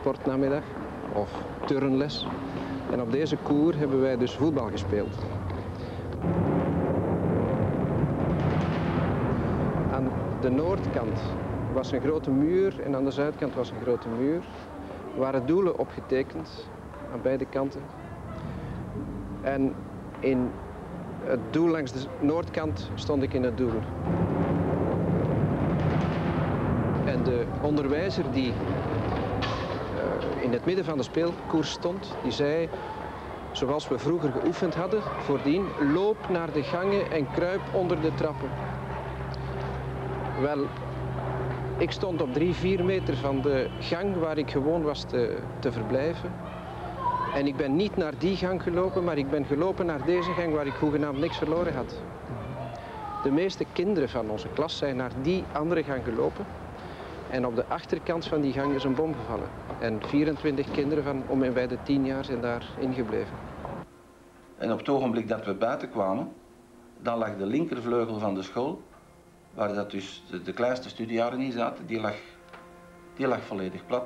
sportnamiddag of turnles. En op deze koer hebben wij dus voetbal gespeeld. Aan de noordkant was een grote muur en aan de zuidkant was een grote muur. Er waren doelen opgetekend aan beide kanten. En in het doel langs de noordkant stond ik in het doel. En de onderwijzer die in het midden van de speelkoers stond, die zei, zoals we vroeger geoefend hadden, voordien, loop naar de gangen en kruip onder de trappen. Wel, ik stond op 3-4 meter van de gang waar ik gewoon was te verblijven. En ik ben niet naar die gang gelopen, maar ik ben gelopen naar deze gang waar ik hoegenaamd niks verloren had. De meeste kinderen van onze klas zijn naar die andere gang gelopen. En op de achterkant van die gang is een bom gevallen. En 24 kinderen van om en bij de 10 jaar zijn daar ingebleven. En op het ogenblik dat we buiten kwamen, dan lag de linkervleugel van de school, waar dat dus de kleinste studiejaren in zaten, die lag volledig plat.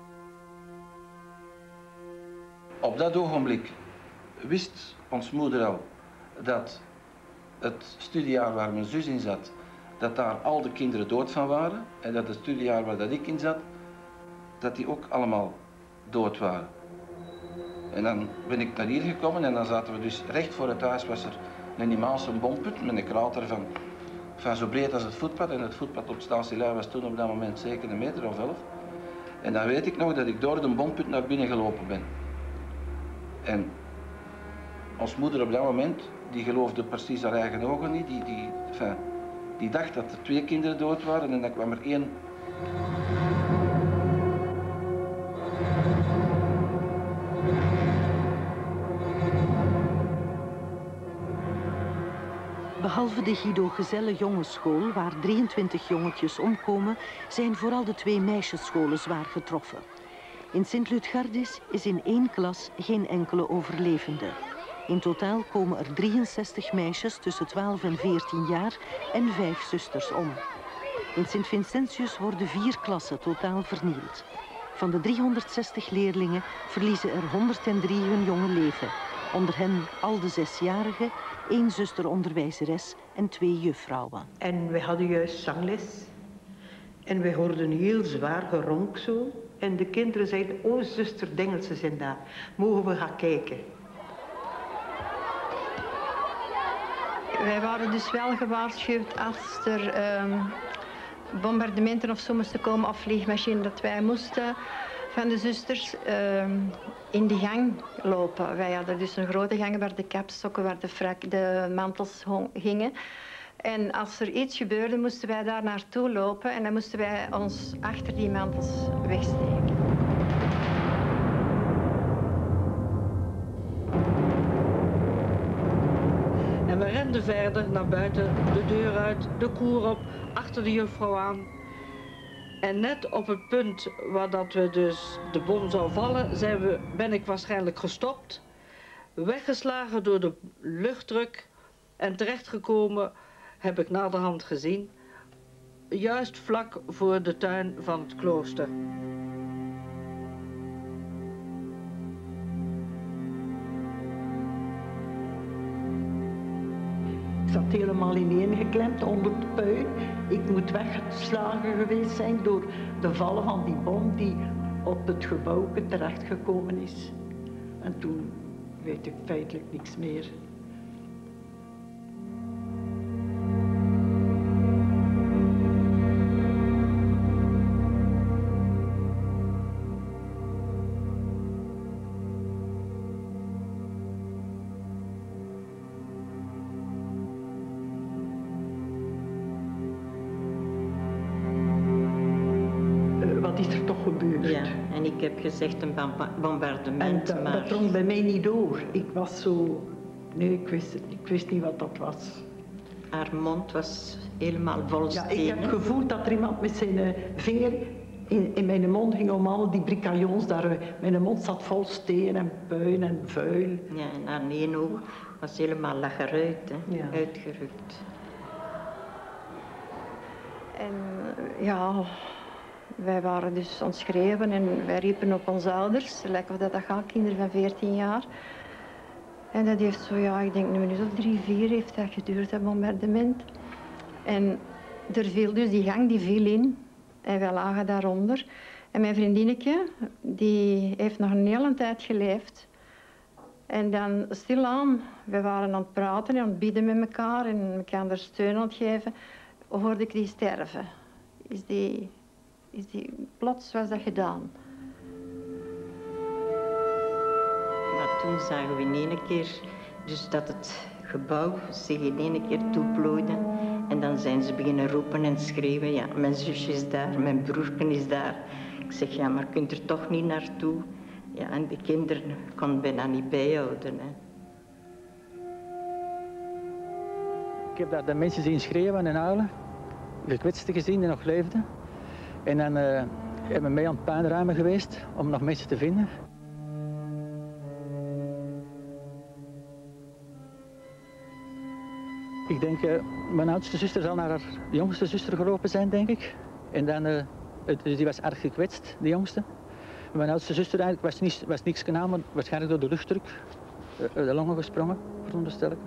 Op dat ogenblik wist ons moeder al dat het studiejaar waar mijn zus in zat, dat daar al de kinderen dood van waren en dat het studiejaar waar dat ik in zat, dat die ook allemaal dood waren. En dan ben ik naar hier gekomen en dan zaten we dus recht voor het huis, was er een immense bomput met een krater van zo breed als het voetpad. En het voetpad op Stansilui was toen op dat moment zeker 1 meter of 11. En dan weet ik nog dat ik door de bomput naar binnen gelopen ben. En ons moeder op dat moment, die geloofde precies haar eigen ogen niet. Die dacht dat er 2 kinderen dood waren en dan kwam er 1. Behalve de Guido Gezelle Jongensschool, waar 23 jongetjes omkomen, zijn vooral de 2 meisjesscholen zwaar getroffen. In Sint-Lutgardis is in 1 klas geen enkele overlevende. In totaal komen er 63 meisjes tussen 12 en 14 jaar en 5 zusters om. In Sint-Vincentius worden 4 klassen totaal vernield. Van de 360 leerlingen verliezen er 103 hun jonge leven. Onder hen al de 6-jarigen, 1 zusteronderwijzeres en 2 juffrouwen. En we hadden juist zangles. En we hoorden heel zwaar geronk zo. En de kinderen zeiden, oh zuster Dengelsen zijn daar. Mogen we gaan kijken? Wij waren dus wel gewaarschuwd als er bombardementen of zo moesten komen of vliegmachines, dat wij moesten van de zusters in die gang lopen. Wij hadden dus een grote gang waar de kapstokken, waar de mantels gingen. En als er iets gebeurde, moesten wij daar naartoe lopen en dan moesten wij ons achter die mantels wegsteken. En we renden verder naar buiten, de deur uit, de koer op, achter de juffrouw aan. En net op het punt waar dat we dus de bom zou vallen, ben ik waarschijnlijk gestopt, weggeslagen door de luchtdruk en terechtgekomen, heb ik naderhand gezien, juist vlak voor de tuin van het klooster. Ik zat helemaal ineengeklemd onder de puin. Ik moet weggeslagen geweest zijn door de vallen van die bom die op het gebouw terechtgekomen is. En toen weet ik feitelijk niks meer. Wat is er toch gebeurd? Ja, en ik heb gezegd een bombardement. En dat drong bij mij niet door. Ik was zo... Nee, ik wist het niet. Ik wist niet wat dat was. Haar mond was helemaal vol stenen. Ja, ik heb gevoeld dat er iemand met zijn vinger in mijn mond ging om al die bricaillons daar. Mijn mond zat vol steen en puin en vuil. Ja, en haar één oog was helemaal lacheruit, hè, ja. Uitgerukt. En ja, Wij waren dus aan het schreeuwen en wij riepen op onze ouders. Lijkt of dat gaat, kinderen van 14 jaar. En dat heeft zo, ja, ik denk een minuut of 3, 4 heeft dat geduurd, dat bombardement. En er viel dus, die gang die viel in en wij lagen daaronder. En mijn vriendinnetje, die heeft nog een hele tijd geleefd. En dan stilaan, we waren aan het praten en aan het bidden met elkaar en elkaar steun aan het geven, hoorde ik die sterven. Plots was dat gedaan. Maar toen zagen we in één keer dus dat het gebouw zich in één keer toeplooide. En dan zijn ze beginnen roepen en schreeuwen. Ja, mijn zusje is daar, mijn broerken is daar. Ik zeg, ja, maar kunt er toch niet naartoe? Ja, en de kinderen kon bijna niet bijhouden. Hè. Ik heb daar de mensen zien schreeuwen en huilen. Gekwetsten gezien die nog leefden. En dan hebben we mee aan het puinruimen geweest om nog mensen te vinden. Ik denk, mijn oudste zuster zal naar haar jongste zuster gelopen zijn, denk ik. En dan, dus die was erg gekwetst, de jongste. Mijn oudste zuster eigenlijk was niks gedaan, maar waarschijnlijk door de luchtdruk de longen gesprongen, veronderstel ik.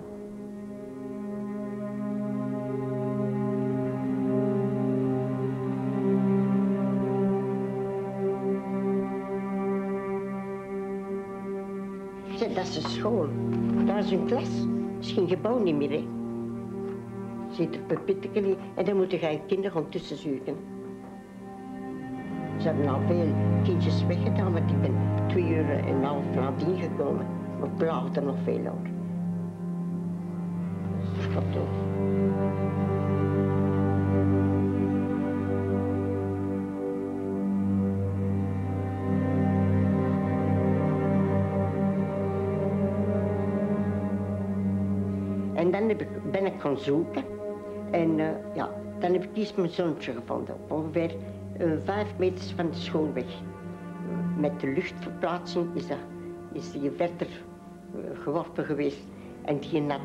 Dat is een school. Daar is een klas. Dat is geen gebouw niet meer, hè. Zit er pupitteken en dan moeten je kinderen ondertussen zoeken. Ze hebben al veel kindjes weggedaan, want ik ben 2 uur en een half nadien gekomen. Maar ik plaagde nog veel hoor. Dat is toch. En dan ben ik gaan zoeken. En ja, dan heb ik eerst mijn zoontje gevonden, op ongeveer 5 meters van de school weg. Met de luchtverplaatsing is die verder geworpen geweest. En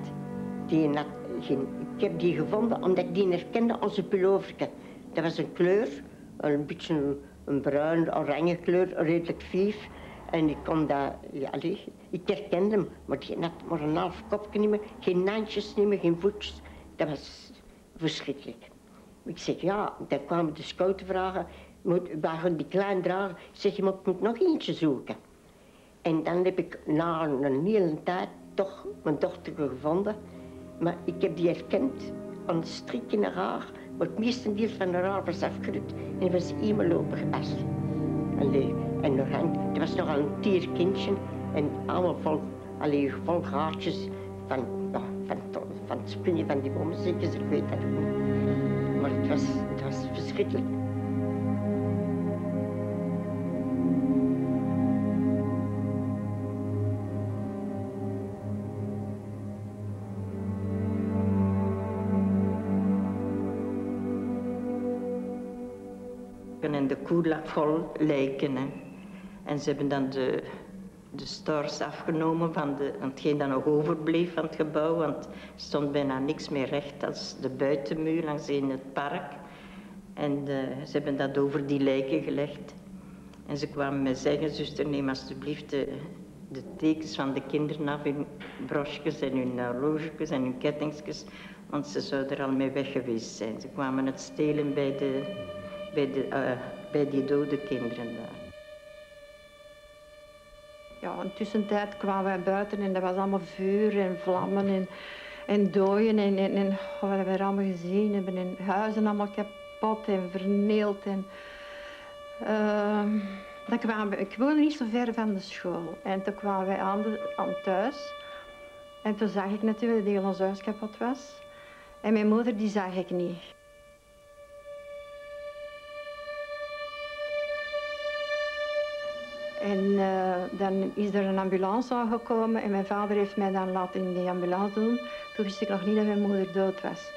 ik heb die gevonden omdat ik die herkende als een pulloverke. Dat was een kleur, een beetje een bruin-oranje kleur, redelijk vief. En ik kon dat, ja, ik herkende hem, maar die had maar een half kopje niet meer, geen handjes niet meer, geen voetjes. Dat was verschrikkelijk. Ik zeg, ja, dan kwamen de scouten vragen, waar die klein dragen? Ik zeg, maar ik moet nog eentje zoeken. En dan heb ik na een hele tijd toch mijn dochter gevonden. Maar ik heb die herkend aan de strik in haar haar, maar het meeste deel van haar haar was afgerukt en die was helemaal opengepast. En er was nogal een teer kindje en allemaal vol gaatjes van het springen van die bommenzekjes, ik weet dat ook niet. Maar het was verschrikkelijk. En de koe lag vol lijken. Hè. En ze hebben dan de stores afgenomen van hetgeen dat nog overbleef van het gebouw, want er stond bijna niks meer recht als de buitenmuur langs in het park. En ze hebben dat over die lijken gelegd. En ze kwamen mij zeggen, zuster, neem alsjeblieft de tekens van de kinderen af, hun broches en hun horlogetjes en hun kettingsjes, want ze zouden er al mee weg geweest zijn. Ze kwamen het stelen bij die dode kinderen daar. Ja, in tussentijd kwamen wij buiten en dat was allemaal vuur en vlammen en dooien en wat hebben we allemaal gezien hebben en huizen allemaal kapot en vernield. Ik woonde niet zo ver van de school en toen kwamen wij aan thuis en toen zag ik natuurlijk dat heel ons huis kapot was en mijn moeder die zag ik niet. En dan is er een ambulance aangekomen en mijn vader heeft mij dan laten in die ambulance doen. Toen wist ik nog niet dat mijn moeder dood was.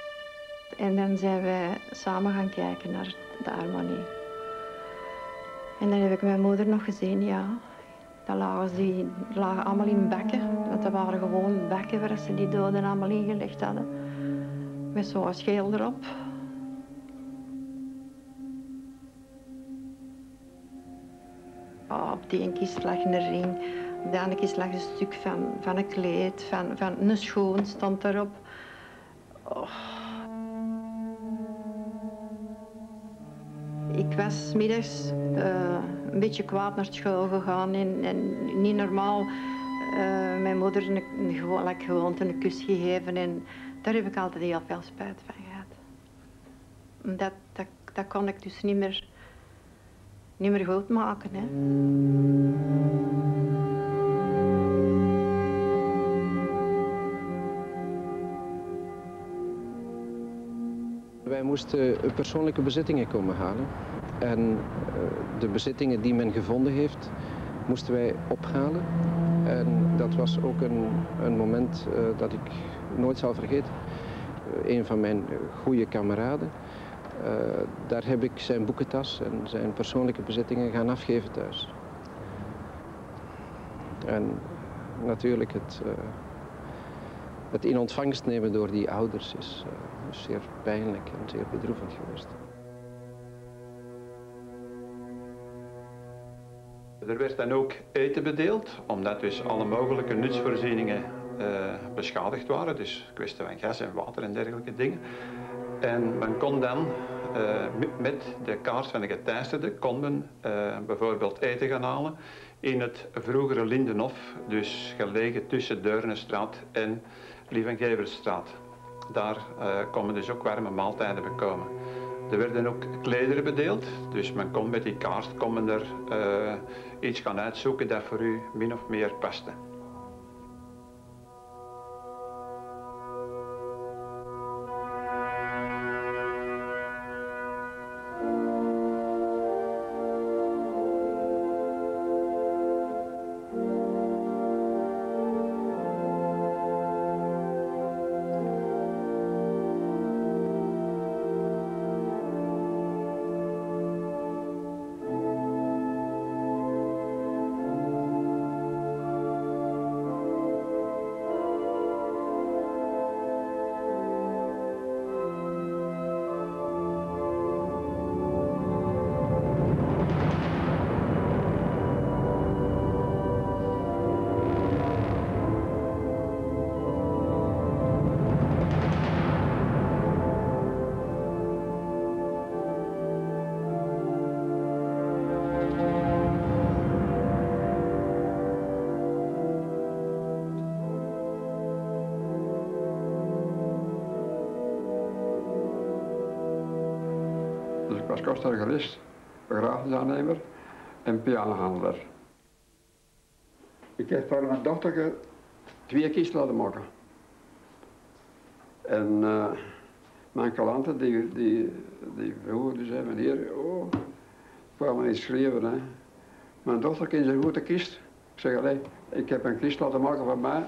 En dan zijn wij samen gaan kijken naar de harmonie. En dan heb ik mijn moeder nog gezien, ja. Dan lagen allemaal in bakken. Dat waren gewoon bakken waar ze die doden allemaal ingelegd hadden. Met zo'n scheel erop. Oh, op die ene kist lag een ring. Op de andere kist lag een stuk van een kleed, van een schoen stond erop. Oh. Ik was 's middags een beetje kwaad naar school gegaan en niet normaal mijn moeder like gewoonte een kus gegeven en daar heb ik altijd heel veel spijt van gehad. Dat kon ik dus niet meer goed maken. Hè. Wij moesten persoonlijke bezittingen komen halen. En de bezittingen die men gevonden heeft, moesten wij ophalen. En dat was ook een moment dat ik nooit zal vergeten. Een van mijn goede kameraden, daar heb ik zijn boekentas en zijn persoonlijke bezittingen gaan afgeven thuis. En natuurlijk het in ontvangst nemen door die ouders is zeer pijnlijk en zeer bedroevend geweest. Er werd dan ook eten bedeeld, omdat dus alle mogelijke nutsvoorzieningen beschadigd waren. Dus kwestie van gas en water en dergelijke dingen. En men kon dan met de kaart van de geteisterde kon men bijvoorbeeld eten gaan halen in het vroegere Lindenhof, dus gelegen tussen Deurnenstraat en Lievengeverstraat. Daar kon men dus ook warme maaltijden bekomen. Er werden ook klederen bedeeld, dus men kon met die kaart kon men er iets gaan uitzoeken dat voor u min of meer paste. Dus ik was kostargarist, begrafenisaannemer en pianohandelaar. Ik heb voor mijn dochter 2 kisten laten maken. En mijn klanten die vroegen, die zeiden, meneer, oh, ik wou maar iets schrijven. Hè. Mijn dochter kent zo'n goede kist. Ik zeg, allee, ik heb een kist laten maken van mij.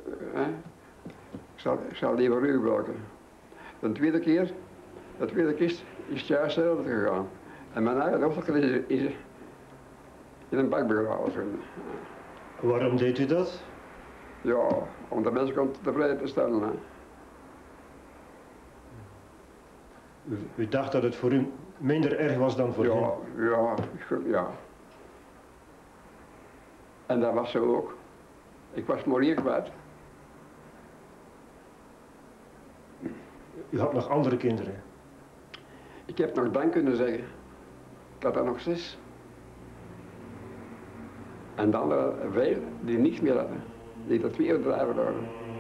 Ik zal die voor u gebruiken. De tweede kist is het juist hetzelfde gegaan. En mijn eigen dochter is in een bak begraven. Waarom deed u dat? Ja, om de mensen tevreden te stellen. Hè. U dacht dat het voor u minder erg was dan voor hem? Ja. En dat was zo ook. Ik was Morier kwijt. U had nog andere kinderen? Ik heb nog dan kunnen zeggen. Ik had er nog 6. En dan veel die niets meer hadden. Die dat 2 bedrijven hadden.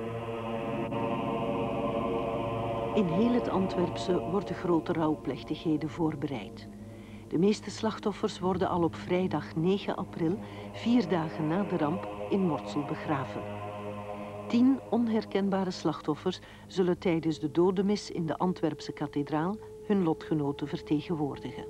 In heel het Antwerpse worden grote rouwplechtigheden voorbereid. De meeste slachtoffers worden al op vrijdag 9 april, 4 dagen na de ramp, in Mortsel begraven. 10 onherkenbare slachtoffers zullen tijdens de dodenmis in de Antwerpse kathedraal hun lotgenoten vertegenwoordigen.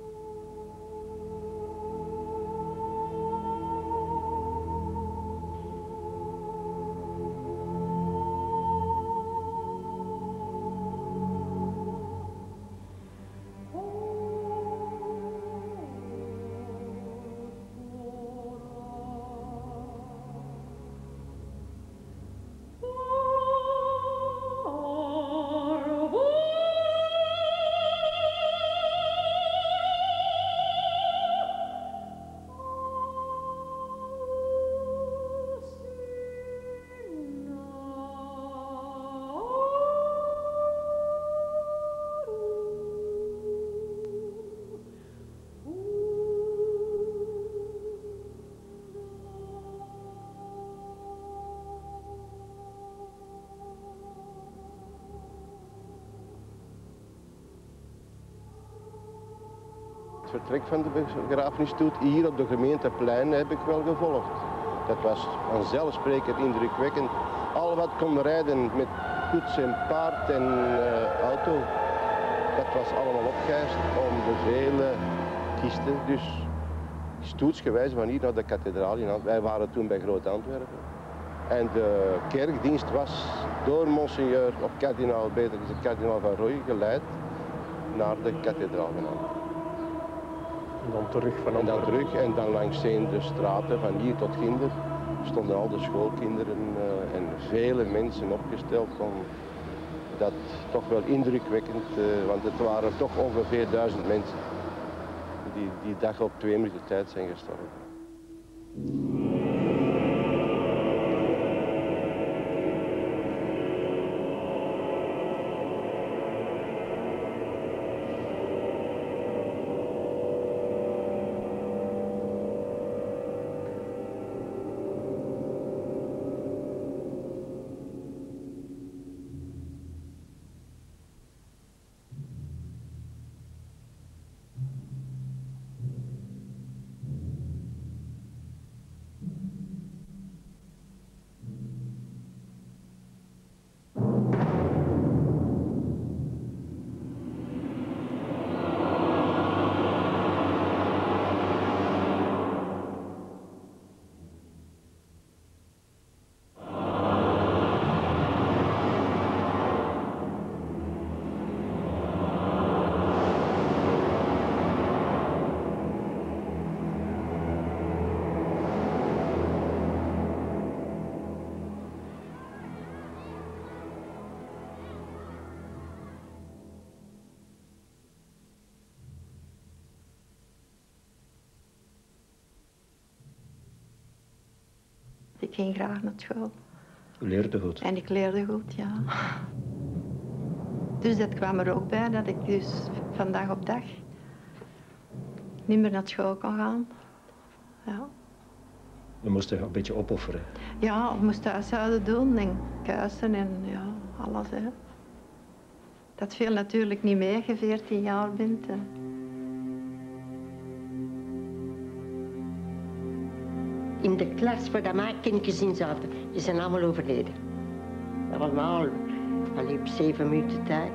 Het vertrek van de begrafenisstoet hier op de gemeenteplein heb ik wel gevolgd. Dat was vanzelfsprekend indrukwekkend. Al wat kon rijden met koets en paard en auto, dat was allemaal opgeëist om de vele kisten. Dus stoetsgewijs van hier naar de kathedraal in Antwerpen. Wij waren toen bij Groot-Antwerpen. En de kerkdienst was door monseigneur, of kardinaal, beter gezegd kardinaal van Roy, geleid naar de kathedraal van Antwerpen. En dan terug van En dan terug en dan langs de straten van hier tot Ginder stonden al de schoolkinderen en vele mensen opgesteld om dat toch wel indrukwekkend, want het waren toch ongeveer 1000 mensen die die dag op 2 minuten tijd zijn gestorven. Ik ging graag naar school. U leerde goed? En ik leerde goed, ja. Dus dat kwam er ook bij, dat ik dus van dag op dag niet meer naar school kon gaan. Ja. We moesten een beetje opofferen. Ja, we moesten huishouden doen en kuisen en ja, alles. Hè. Dat viel natuurlijk niet mee als je 14 jaar bent. Hè. In de klas waar mijn kindjes in zaten, die zijn allemaal overleden. Allemaal, alleen op 7 minuten tijd.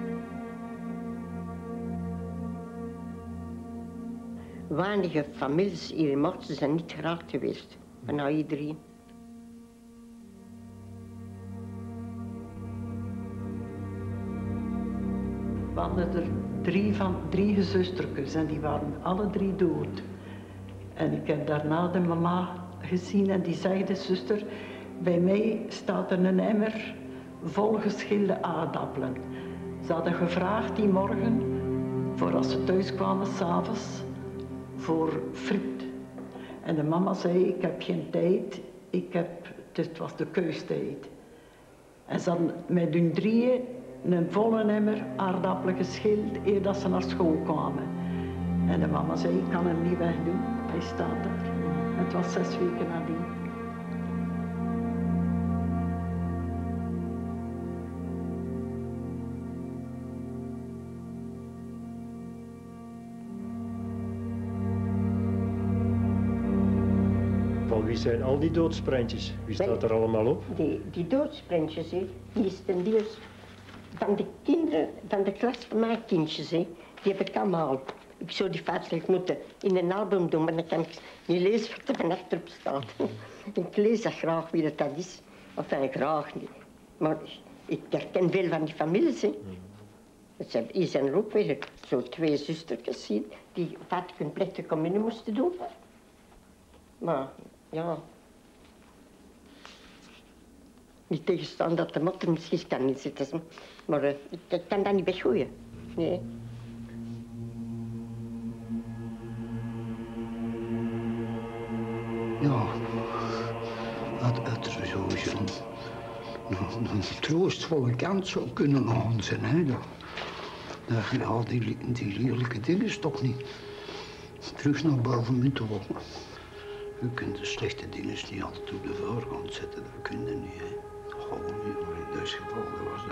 Weinige families hier in Mortsel zijn niet geraakt geweest, bijna iedereen. We hadden er 3 zustertjes en die waren alle 3 dood. En ik heb daarna de mama gezien en die zei, de zuster, bij mij staat er een emmer vol geschilde aardappelen. Ze hadden gevraagd die morgen, voor als ze thuis kwamen s'avonds, voor friet. En de mama zei, ik heb geen tijd, het was de keustijd. En ze hadden met hun 3 een volle emmer aardappelen geschild eer dat ze naar school kwamen. En de mama zei, ik kan hem niet wegdoen, hij staat daar. Het was 6 weken nadien. Van wie zijn al die doodsprentjes? Wie staat er allemaal op? Die doodsprentjes, die is ten deels van de kinderen, van de klas van mijn kindjes, die heb ik allemaal. Ik zou die feitelijk moeten in een album doen, maar dan kan ik niet lezen wat er van achterop staat. Ik lees dat graag wie dat is, of graag niet. Maar ik herken veel van die families. Hier zijn er ook weer zo 2 zustertjes die feitelijk hun plechtige communie moesten doen. Maar ja, niet tegenstaan dat de motter misschien kan niet zitten, maar ik kan dat niet begroeien. Nee. Ja, dat het zo een troostvolle kant zou kunnen aan zijn. Hè? Dat je al die lelijke dingen toch niet terug naar boven moet wolken. Je kunt de slechte dingen niet altijd op de voorgrond zetten, dat kun je niet. Hè? Gewoon niet, maar in dit geval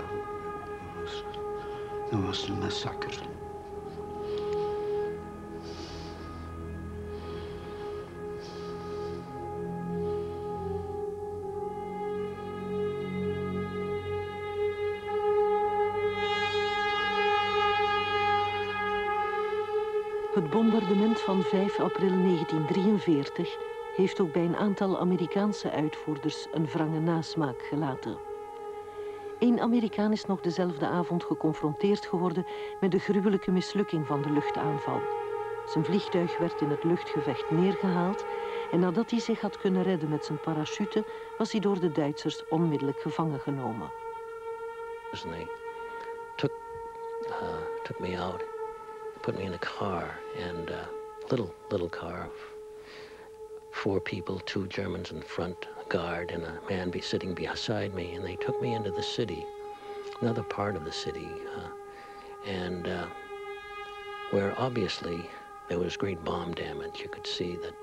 dat was een massacre. Het bombardement van 5 april 1943 heeft ook bij een aantal Amerikaanse uitvoerders een wrange nasmaak gelaten. Eén Amerikaan is nog dezelfde avond geconfronteerd geworden met de gruwelijke mislukking van de luchtaanval. Zijn vliegtuig werd in het luchtgevecht neergehaald en nadat hij zich had kunnen redden met zijn parachute, was hij door de Duitsers onmiddellijk gevangen genomen. They took me out, put me in a car, and little car, 4 people, 2 Germans in front, a guard, and a man sitting beside me, and they took me into the city, another part of the city, where obviously there was great bomb damage. You could see that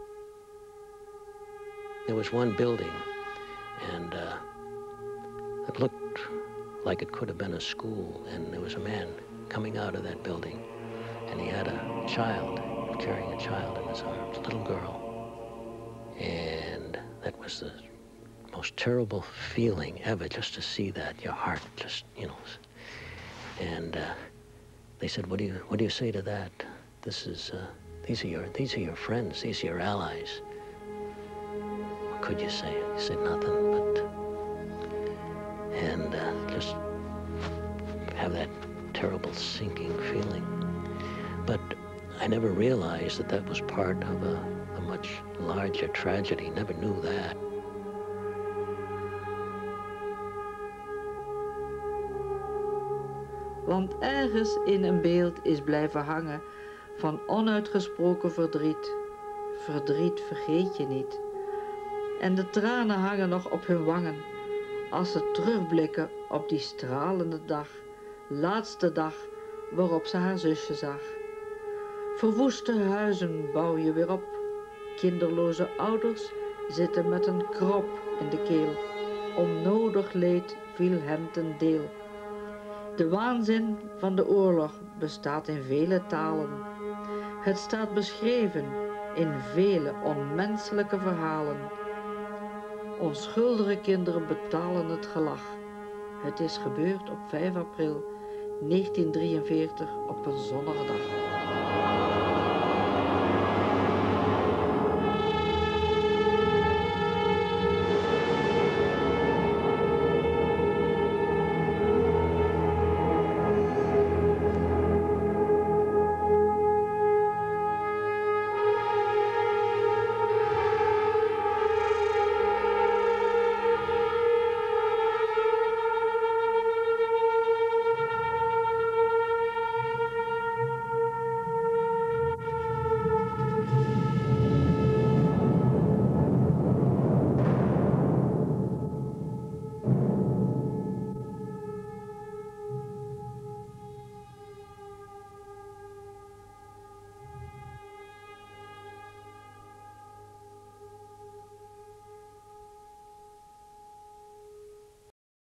there was one building, and it looked like it could have been a school, and there was a man coming out of that building, and he had a child, carrying a child in his arms, a little girl. And that was the most terrible feeling ever, just to see that, your heart just, you know. And they said, what do you say to that? This is, these are your friends, these are your allies. What could you say? You said nothing, but, and just have that terrible sinking feeling. But I never realized that that was part of a much larger tragedy. Never knew that. Want ergens in een beeld is blijven hangen van onuitgesproken verdriet. Verdriet vergeet je niet. En de tranen hangen nog op hun wangen als ze terugblikken op die stralende dag, laatste dag waarop ze haar zusje zag. Verwoeste huizen bouw je weer op. Kinderloze ouders zitten met een krop in de keel. Onnodig leed viel hen ten deel. De waanzin van de oorlog bestaat in vele talen. Het staat beschreven in vele onmenselijke verhalen. Onschuldige kinderen betalen het gelag. Het is gebeurd op 5 april 1943 op een zonnige dag.